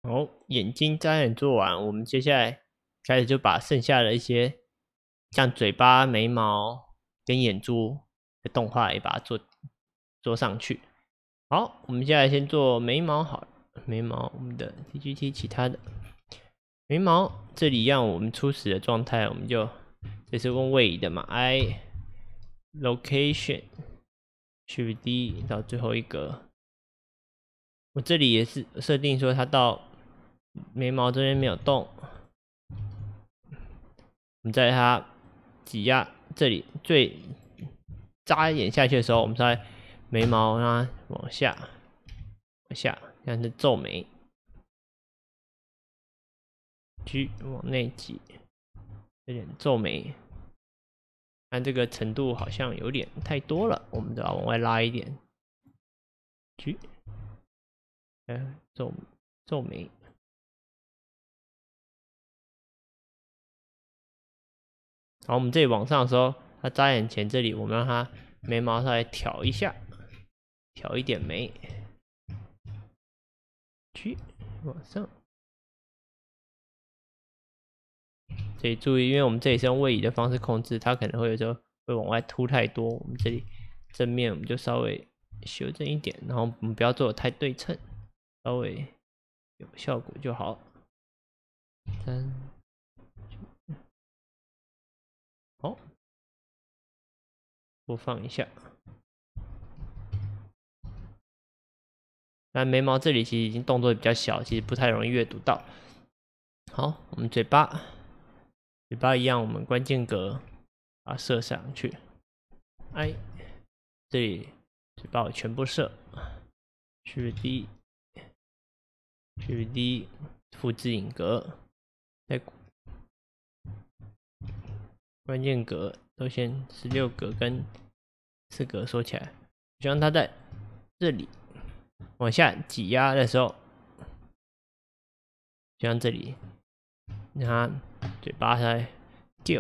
好，眼睛眨眼做完，我们接下来开始就把剩下的一些像嘴巴、眉毛跟眼珠的动画也把它做上去。好，我们接下来先做眉毛好了，眉毛我们的 TGT 其他的眉毛这里让我们初始的状态，我们就这是用位移的嘛 ，I location Shift D 到最后一格。我这里也是设定说它到眉毛这边没有动，我们在它挤压这里最眨眼下去的时候，我们在眉毛让它往下，像是皱眉，G 往内挤，有点皱眉，但这个程度好像有点太多了，我们都要往外拉一点，G， 皱眉。然后我们这里往上的时候，它眨眼前这里，我们让它眉毛稍微挑一下，挑一点眉，去往上。这里注意，因为我们这里是用位移的方式控制，它可能会有时候会往外凸太多。我们这里正面我们就稍微修正一点，然后我们不要做的太对称，稍微有效果就好。好，播放一下。那眉毛这里其实已经动作比较小，其实不太容易阅读到。好，我们嘴巴一样，我们关键格把它设上去。I 这里嘴巴我全部设，Shift D 复制影格，在关键格都先16格跟4格缩起来，希望它在这里往下挤压的时候，就像这里，让它嘴巴在 scale，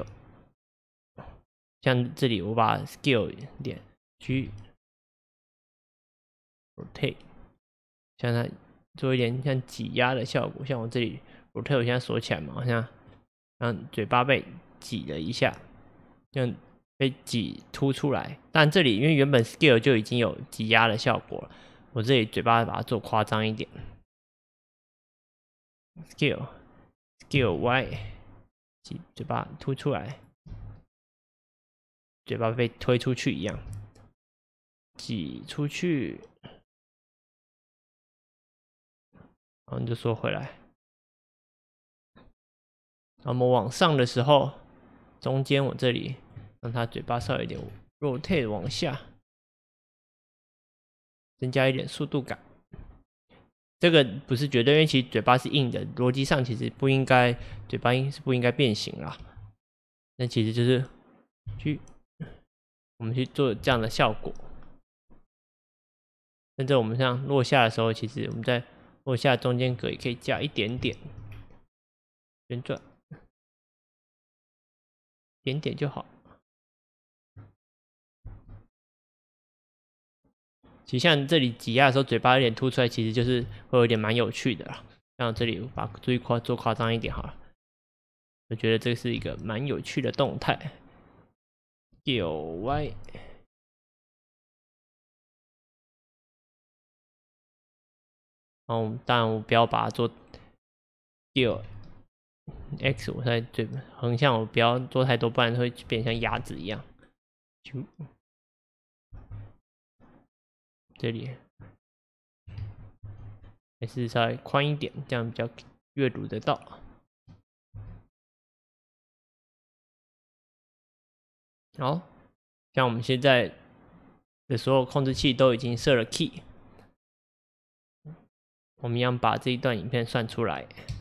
像这里我把 scale 点去 rotate， 像它做一点像挤压的效果，像我这里 rotate 我现在锁起来嘛，好像让嘴巴被挤了一下，像被挤凸出来。但这里因为原本 scale 就已经有挤压的效果了，我这里嘴巴把它做夸张一点 ，scale Y， 挤嘴巴凸出来，嘴巴被推出去一样，挤出去，然后你就缩回来。我们往上的时候，中间我这里让它嘴巴稍微有点 rotate 往下，增加一点速度感。这个不是绝对，因为其实嘴巴是硬的，逻辑上其实不应该，嘴巴是不应该变形啦。那其实就是我们去做这样的效果。甚至我们像落下的时候，其实我们在落下中间格也可以加一点点旋转，一点点就好。其实像这里挤压的时候，嘴巴有点凸出来，其实就是会有点蛮有趣的啦。像这里把注意做夸张一点好了，我觉得这是一个蛮有趣的动态。9 Y， 然后当然我不要把它做9 X， 我在嘴横向我不要做太多，不然会变像鸭子一样。这里还是稍微宽一点，这样比较阅读得到。好，像我们现在的所有控制器都已经设了 key， 我们一样把这一段影片算出来。